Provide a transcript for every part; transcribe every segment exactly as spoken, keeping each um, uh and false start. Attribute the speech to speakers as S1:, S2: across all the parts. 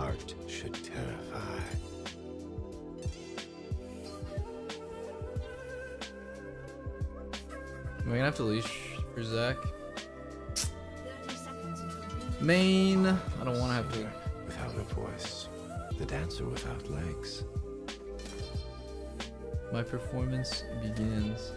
S1: art should terrify.
S2: Am I gonna have to leash for Zach? Main. I don't want to have to.
S1: Without a voice, the dancer without legs.
S2: My performance begins.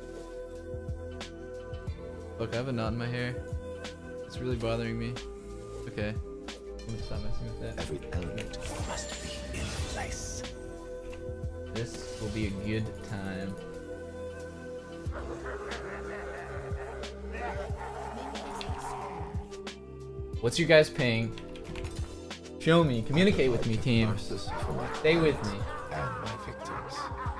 S2: Look, I have a knot in my hair. It's really bothering me. Okay. I'm gonna stop messing with that.
S1: Every element must be in place.
S2: This will be a good time. What's you guys paying? Show me. Communicate with me, team.
S1: Narcissus for my
S2: Stay with me.
S1: and my victims.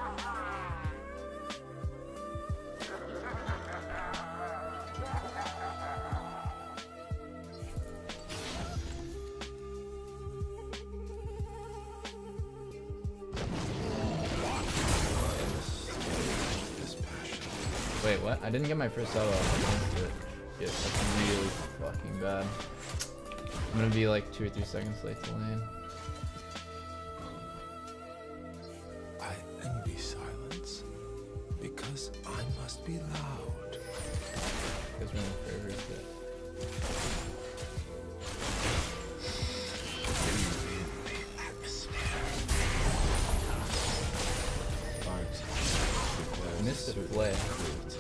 S1: This passion.
S2: Wait, what? I didn't get my first auto off. It. Yeah, that's really fucking bad. I'm gonna be like two or three seconds late to lane.
S1: I envy silence because I must be loud.
S2: Because we're in the forever is dead.
S1: In the atmosphere. Art requires
S2: Missed the
S1: certain
S2: play.
S1: cruelty.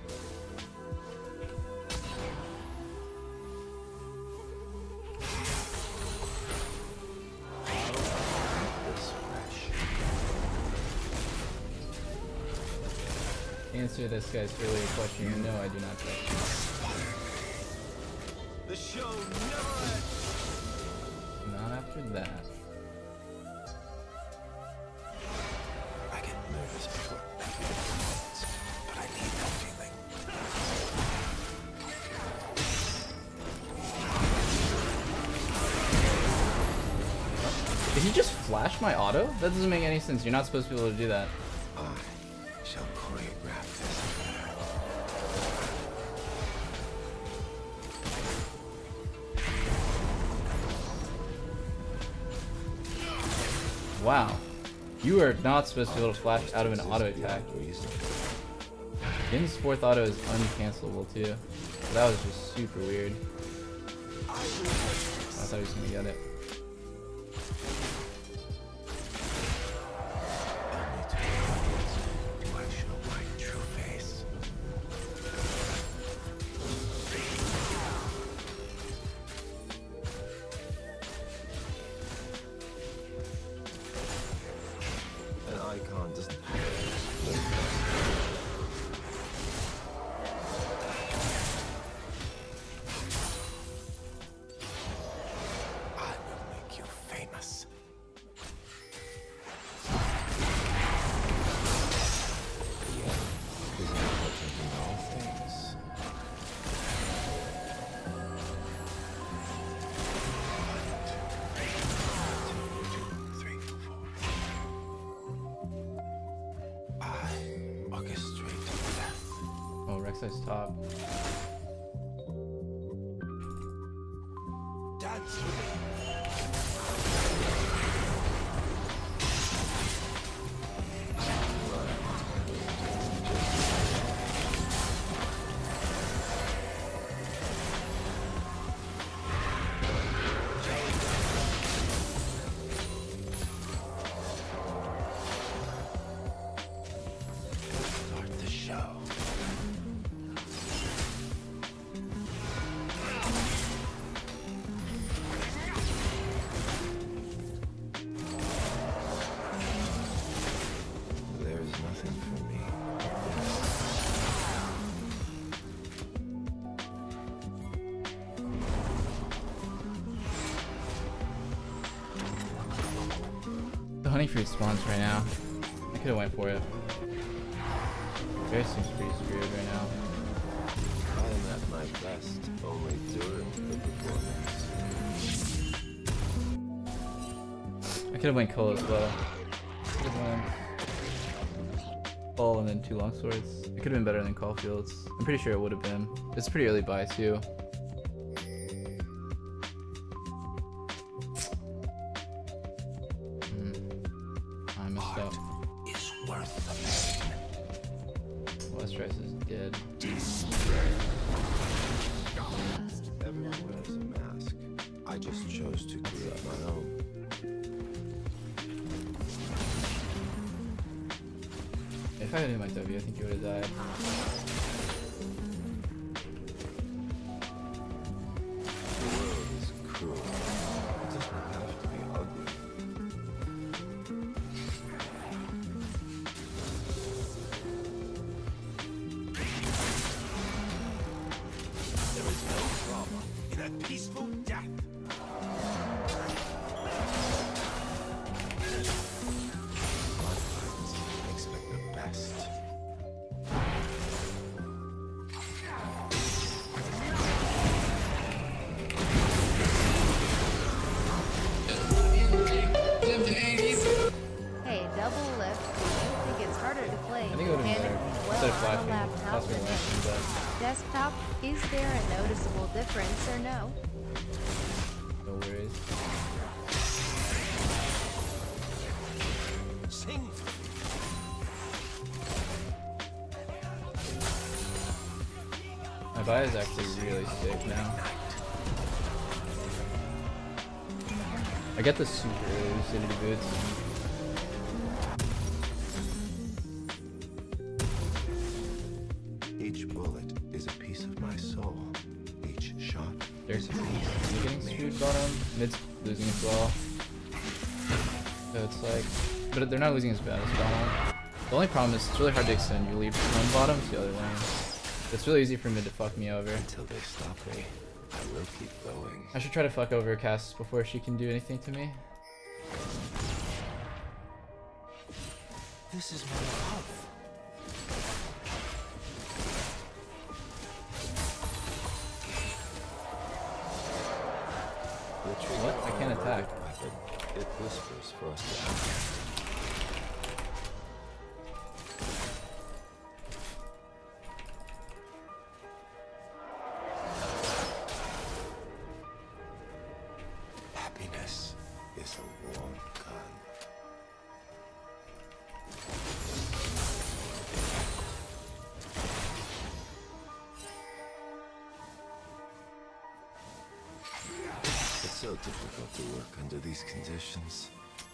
S2: Answer this guy's earlier question. No, I do not trust you.
S1: The show never ends.
S2: Not after that.
S1: I get nervous before every performance, but I need that feeling.
S2: Did he just flash my auto? That doesn't make any sense. You're not supposed to be able to do that.
S1: I shall choreograph this affair.
S2: Wow. You are not supposed to be able to flash out of an auto attack. Jin's fourth auto is uncancelable too. So that was just super weird. I thought he was gonna get it.
S1: Only to the do I show my true face. An icon doesn't have to I will make you famous. The end is important in all things. One, two, three, four. I orchestrate death.
S2: Oh, Rek'Sai's top.
S1: Dance with me. Start the show. There's nothing for me.
S2: The honey fruit spawns right now. I could have went for it. Gary seems pretty screwed right now.
S1: I am at my best only during the performance.
S2: I could have went Cole as well. Could have went Cole and then two long swords. It could have been better than Caulfield's. I'm pretty sure it would have been. It's pretty early buy too. Westeros is dead.
S1: Everyone wears a mask. I just chose to create my own.
S2: If I had hit my W, I think he would have died.
S1: The world is cruel. It doesn't have to be ugly. There is no drama in a peaceful death. Godlings expect the best.
S3: Hey, double lift. Do you think it's harder to play?
S2: I think it would have been
S3: and
S2: better.
S3: well
S2: Instead of
S3: on a
S2: flashing,
S3: laptop
S2: possibly
S3: than
S2: flashing, but
S3: desktop? Is there a noticeable difference or no?
S2: no worries.
S1: Sing.
S2: My buy is actually really sick now. I get the super lucidity boots.
S1: Each bullet is a piece of my soul. Each shot
S2: There's
S1: is a piece
S2: is he getting
S1: of me.
S2: screwed bottom. Mid's losing as well. So it's like, but they're not losing as bad as bottom. The only problem is it's really hard to extend your lead from one bottom to the other lane. It's really easy for mid to fuck me over.
S1: Until they stop me, I will keep going.
S2: I should try to fuck over Cass before she can do anything to me.
S1: This is my love. The trigger
S2: What? I can't
S1: on a
S2: attack.
S1: loaded weapon, it whispers for us to act. Happiness is a warm gun. It's so difficult to work under these conditions.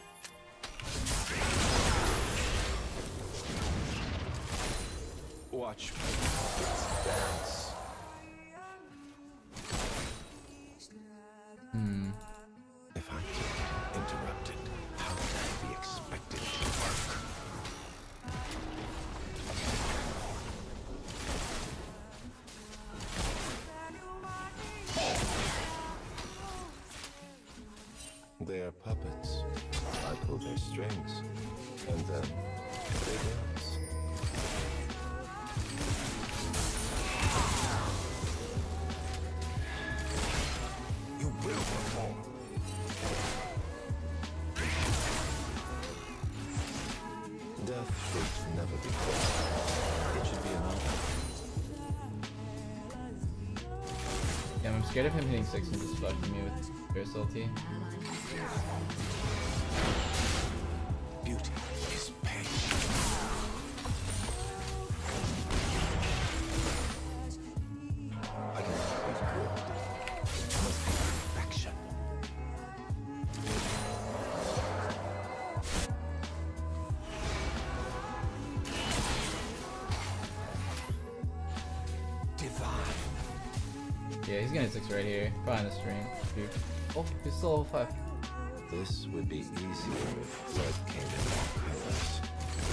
S1: Watch my puppets dance.
S2: Hmm.
S1: If I get interrupted, how can I be expected to work? They are puppets. I pull their strings, and then they dance. You will perform. Death should never be forced. It should be an honor.
S2: Yeah, I'm scared of him hitting six and just fucking me with Fierce ulti.
S1: Beauty is pain. I cannot be good. I must be perfection. Divine.
S2: Yeah, he's gonna hit six right here. Probably in the stream. Dude. Oh, he's still level five.
S1: This would be easier if blood came in all colors.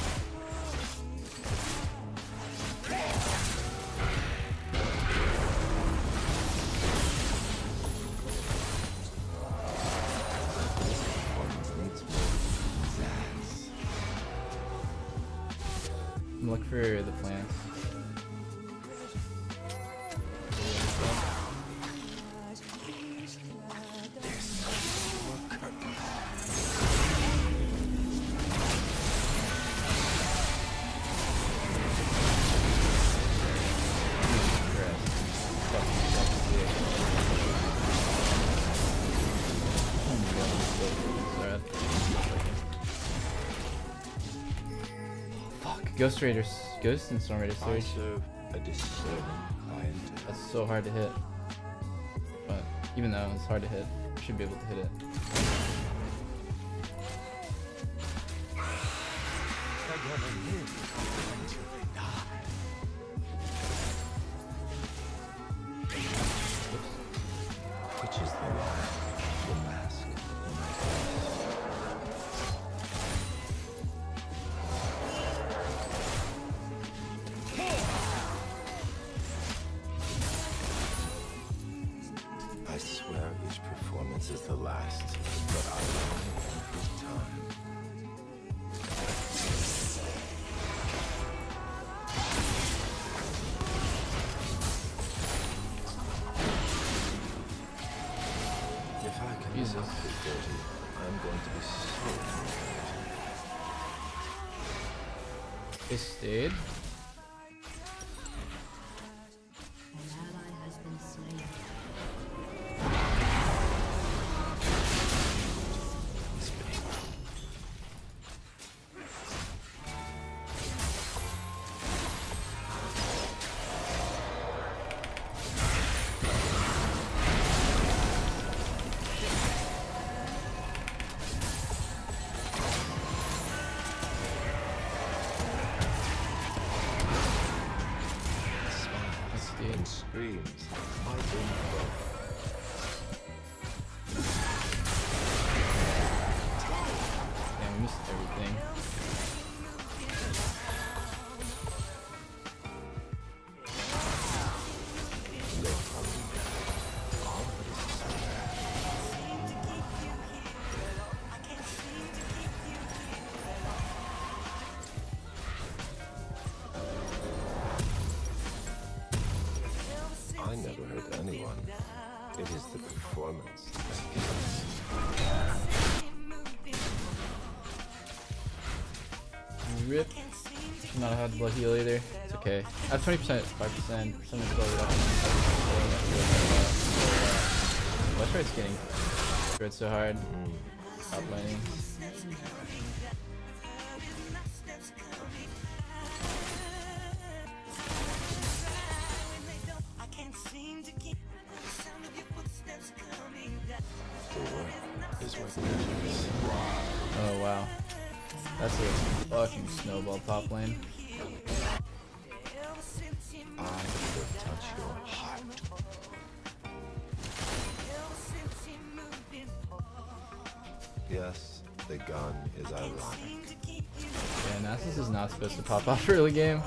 S1: This performance needs more zazz.
S2: I'm looking for the plants. Ghost Raiders Ghost and Storm Raider
S1: I
S2: Surge.
S1: serve a discerning clientele.
S2: That's so hard to hit. But even though it's hard to hit, you should be able to hit it.
S1: Which is the lie? The mask. I swear each performance is the last, but I know every time. If I can
S2: Jesus.
S1: suck this dirty, I'm going to be so relieved.
S2: They stayed.
S4: An ally has been slain.
S2: Let's stay.
S1: And screams, I didn't know.
S2: Yeah, we missed everything.
S1: No problem there. All of it is so bad. I never hurt anyone. It is the performance that kills.
S2: Rip. Should not have had blood heal either. It's okay. I have twenty percent, five percent, something blood reduction. West getting hurt so hard. Top laning.
S1: The work is what matters.
S2: Oh wow. That's a fucking snowball top lane.
S1: I will touch your heart. Yes, the gun is ironic.
S2: Yeah, Nasus is not supposed to pop off early game.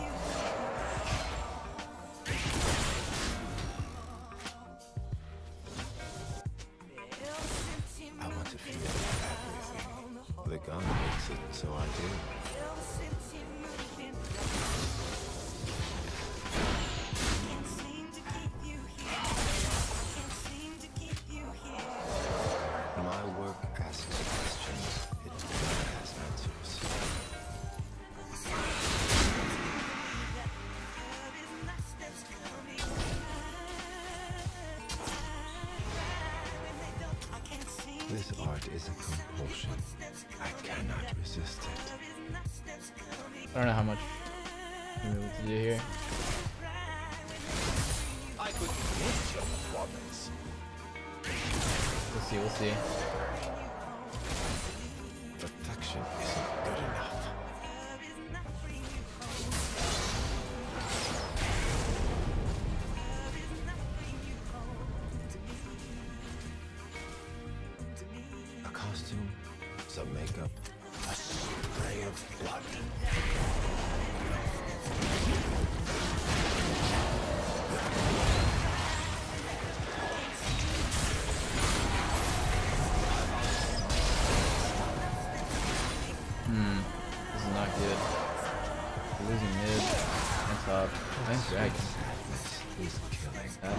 S1: I want to feel everything. The gun makes it so I do. My work asks questions. It never has answers. This art is a compulsion. I cannot resist it.
S2: I don't know how much you know what to do here.
S1: I could miss your performance.
S2: We'll see, we'll see.
S1: Protection isn't good enough. A costume, some makeup, a spray of blood.
S2: Hmm. This is not good. We're losing mid and top. Nice dragon.
S1: Is killing.
S2: That.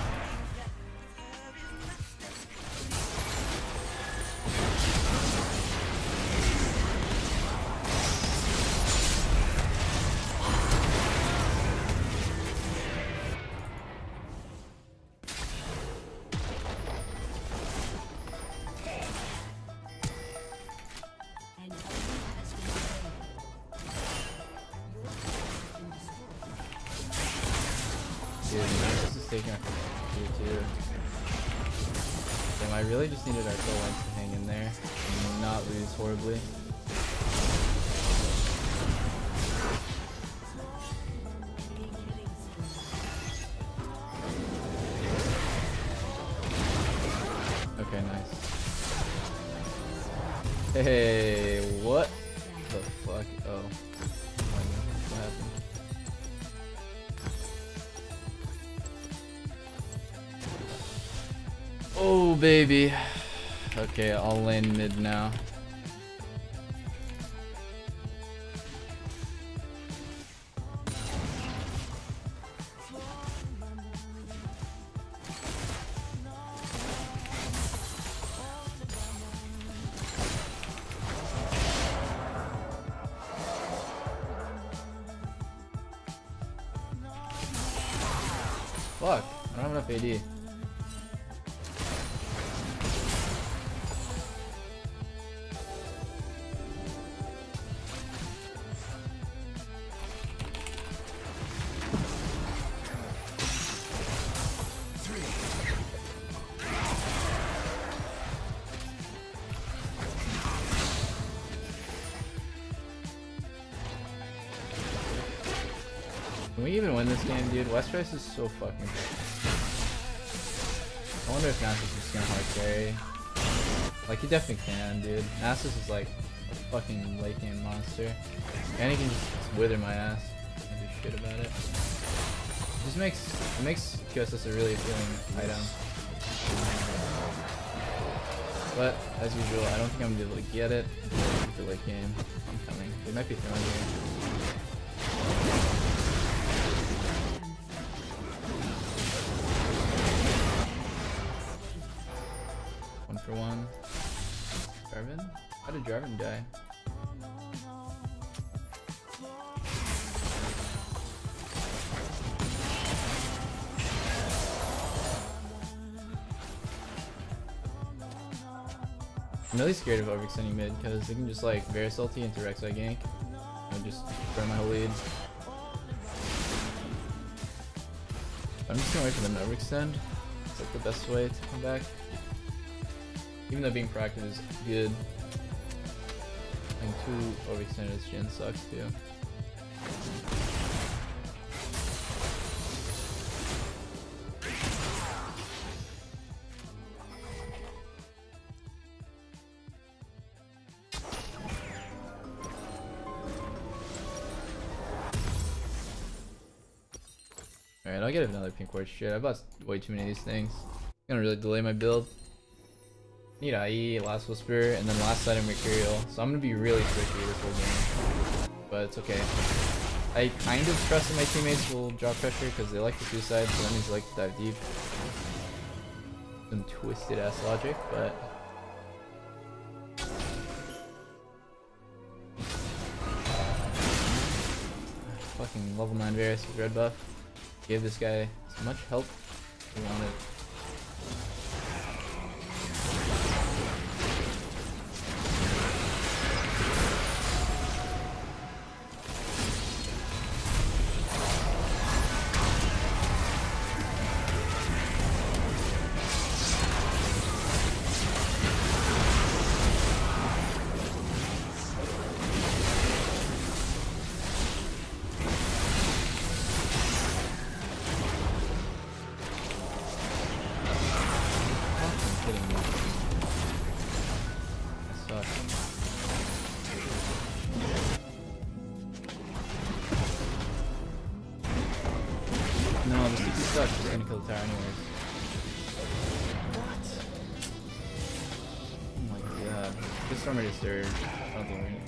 S4: An enemy has been slain. Your turret has been destroyed.
S2: Dude, Nasus is taking our two too. Damn, I really just needed our soul lines to hang in there and not lose horribly. Okay, nice. Hey, what the fuck? Oh. What happened? Oh, baby. Okay, I'll lane mid now. Fuck, I don't have enough A D. Can we even win this game, dude? Westeros is so fucking good. I wonder if Nasus is just gonna hard carry. Like, he definitely can, dude. Nasus is like a fucking late game monster. And he can just wither my ass and do shit about it. It just makes, it makes Q S S a really appealing item. But, as usual, I don't think I'm gonna be able to get it for late game. I'm coming. They might be throwing here. For one. Jarvan? How did Jarvan die? I'm really scared of overextending mid because they can just like Varus ulti into Rek'Sai gank and just burn my whole lead. I'm just gonna wait for them to overextend. It's like the best way to come back. Even though being proactive is good, and too overextended as Jhin sucks too. Alright, I'll get another pink ward shit. I bought way too many of these things. It's gonna really delay my build. Need I E, Last Whisper, and then last item Mercurial. So I'm gonna be really tricky this whole game. But it's okay. I kind of trust that my teammates will drop pressure because they like the suicide, so that means they like to dive deep. Some twisted ass logic, but fucking level nine Varus with red buff. Gave this guy as much help as he wanted. No, the C P sucks. Just gonna kill the tower anyways. What? Oh my god. This stormer is third. I don't think we're gonna.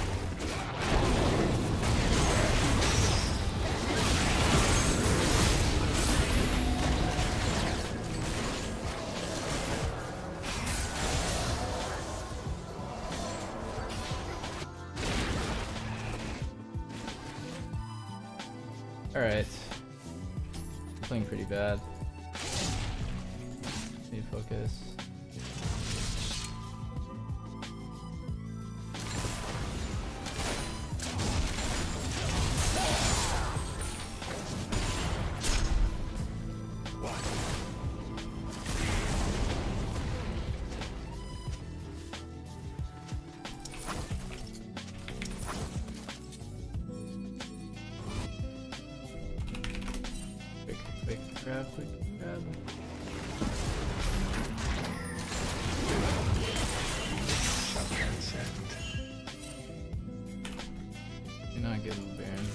S2: Alright. Playing pretty bad. Need focus. grab, quick grab.
S1: Shotgun set.
S2: You're not getting the Baron.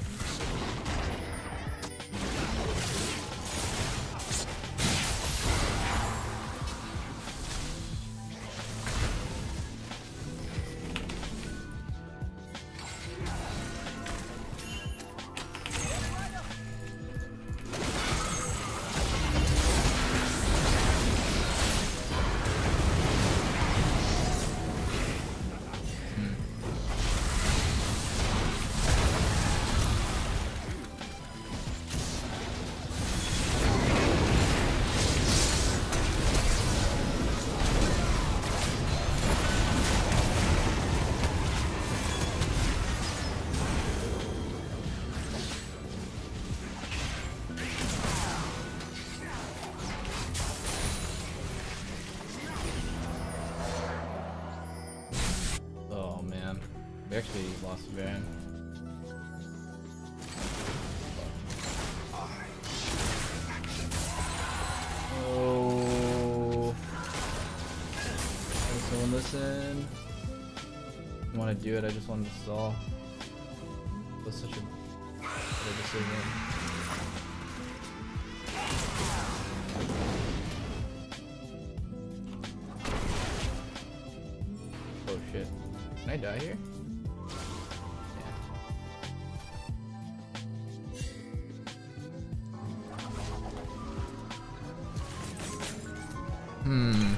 S2: We actually lost the Baron. Oh. Does someone listen? I want to do it, I just wanted to stall. It was such a better decision. Oh shit. Can I die here? Hmm.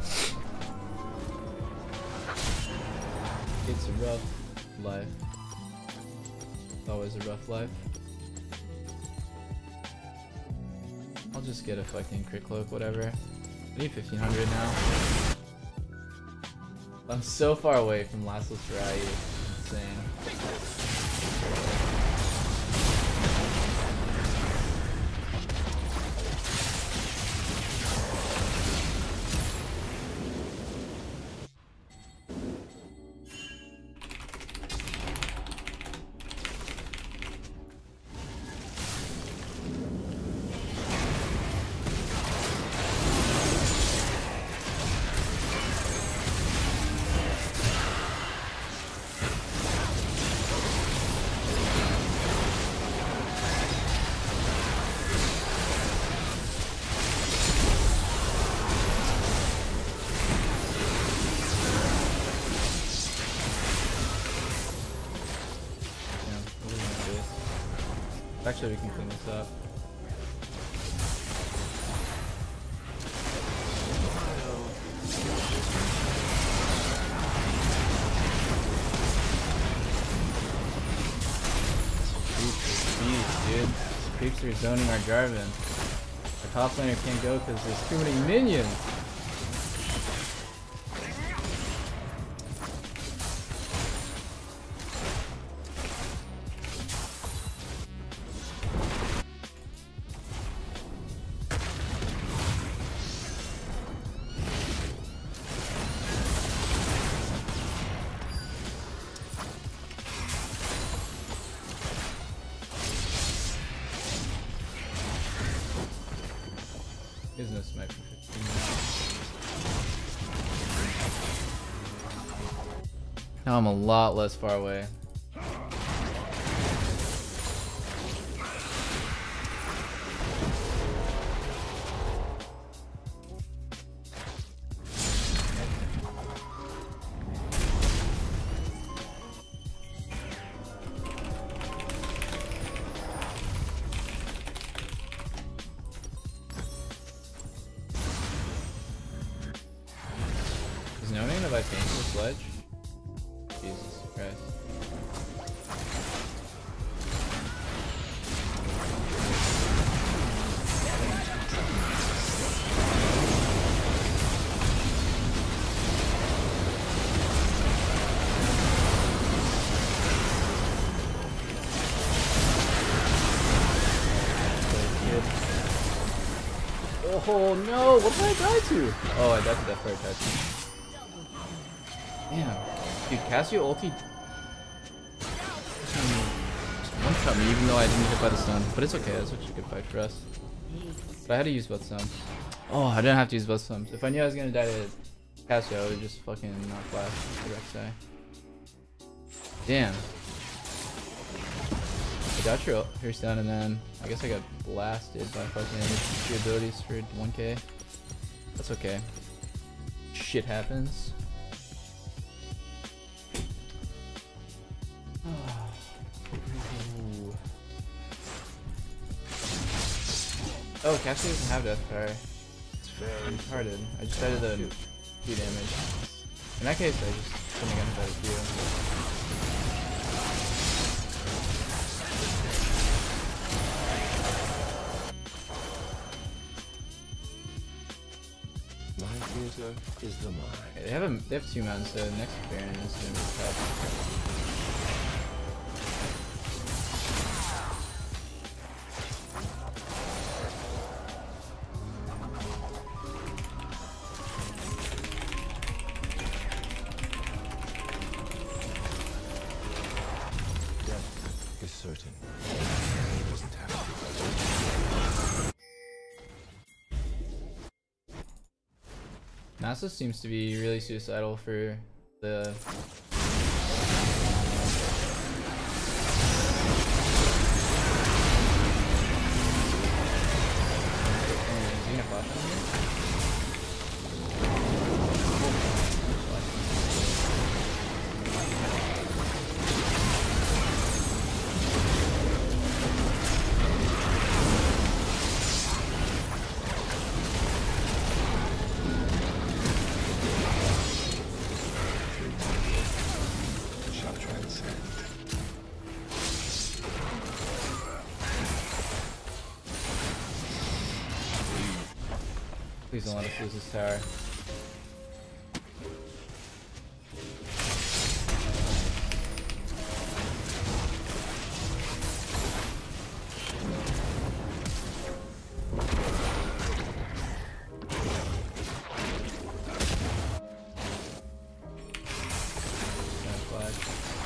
S2: It's a rough life. It's always a rough life. I'll just get a fucking crit cloak, whatever. I need fifteen hundred now. I'm so far away from Lasso's Variety. It's insane. Actually, we can clean this up. Jeez, dude. These creeps are zoning our Jarvan. Our top laner can't go because there's too many minions. There's no sniper fifteen minutes. Now I'm a lot less far away. Is no name if I paint the sledge? Jesus Christ. Oh no, what did I die to? Oh, I died to Death Fire Touch. Damn. Dude, Cassio ulti just one shot me even though I didn't get hit by the stun. But it's okay, that's such a good fight for us. But I had to use both sums. Oh, I didn't have to use both sums. If I knew I was gonna die to Cassio, I would just fucking not flash the Rek'Sai. Damn. I got your Pierce down, and then I guess I got blasted by fucking two abilities for one K. That's okay. Shit happens. Oh, Cassio doesn't have death power.
S1: It's very
S2: I'm retarded. I just added the two damage. In that case, I just couldn't have gotten that Q.
S1: my theater is the mind.
S2: Okay, they have a they have two mountains, so next Baron is gonna be tough.
S1: Death is certain. It doesn't have to be.
S2: Nasus seems to be really suicidal for the Is he gonna flash on here?
S1: Shall transcend.
S2: Please don't let us lose this tower. Gonna flash.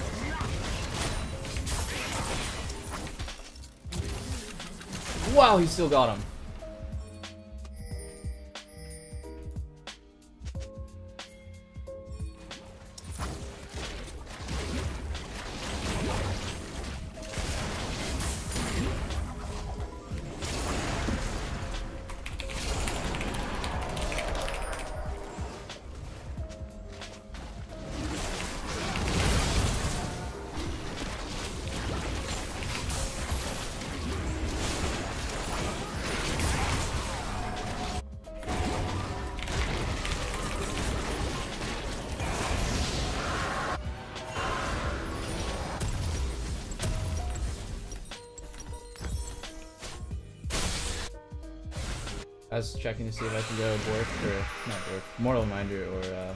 S2: Wow, he still got him. I was checking to see if I can go Bork or not Bork, Mortal Minder or uh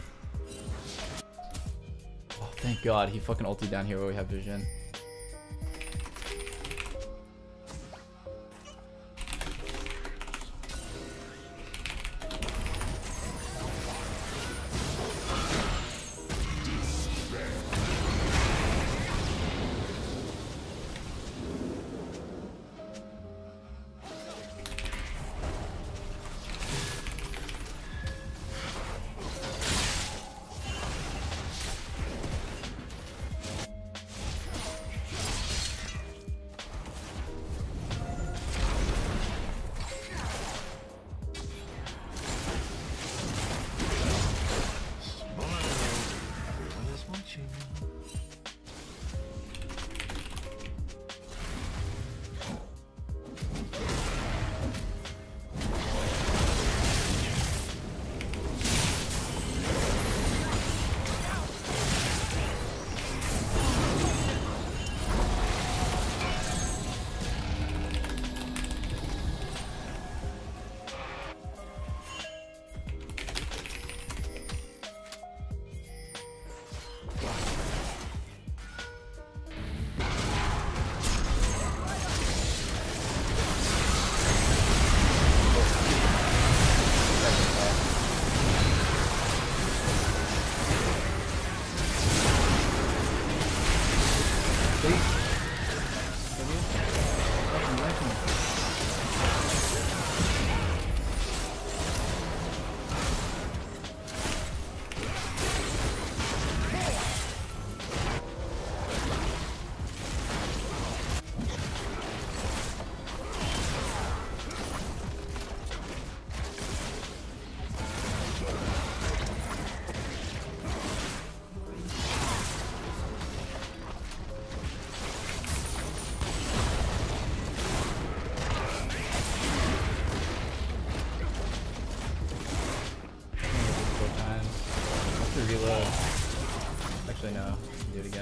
S2: oh thank god he fucking ulted down here where we have vision.
S1: Everyone is watching.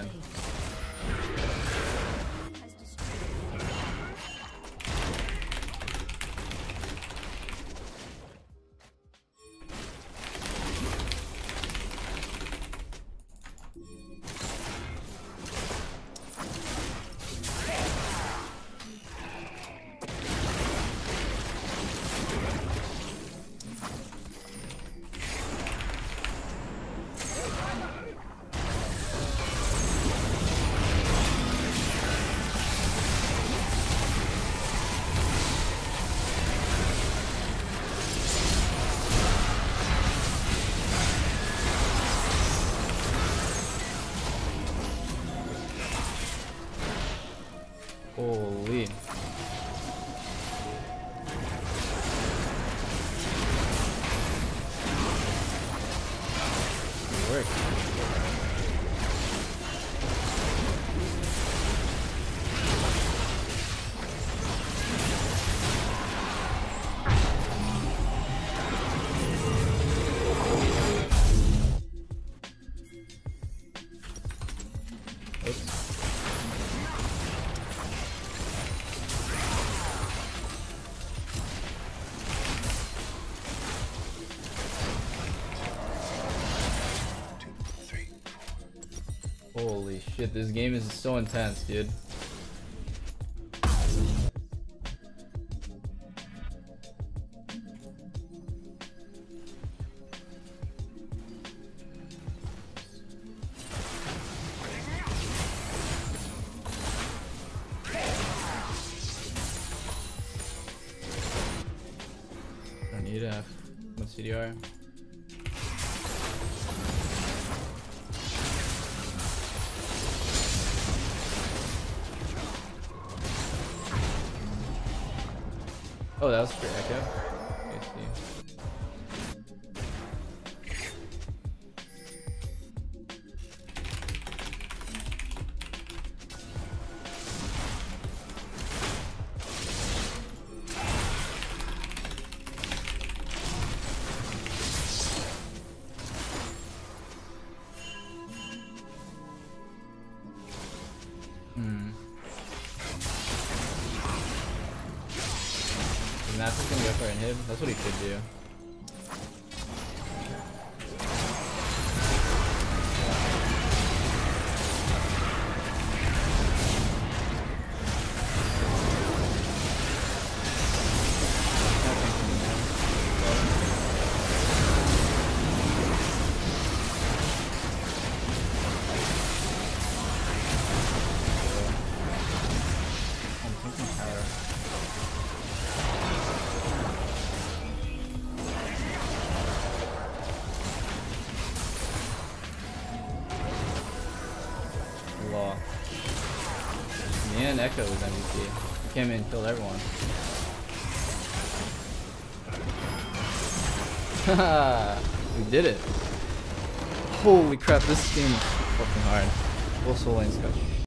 S2: man. Holy. Good work. Oops. Holy shit, this game is so intense, dude. Don't need F. What's C D R? Oh, that was for Echo. I see. Hmm. Master's gonna go for an inhib. That's what he could do. I'm thinking power. Law. Me and Echo was M V P. He came in and killed everyone. Haha, we did it. Holy crap, this game is fucking hard. Full soul lane scotch.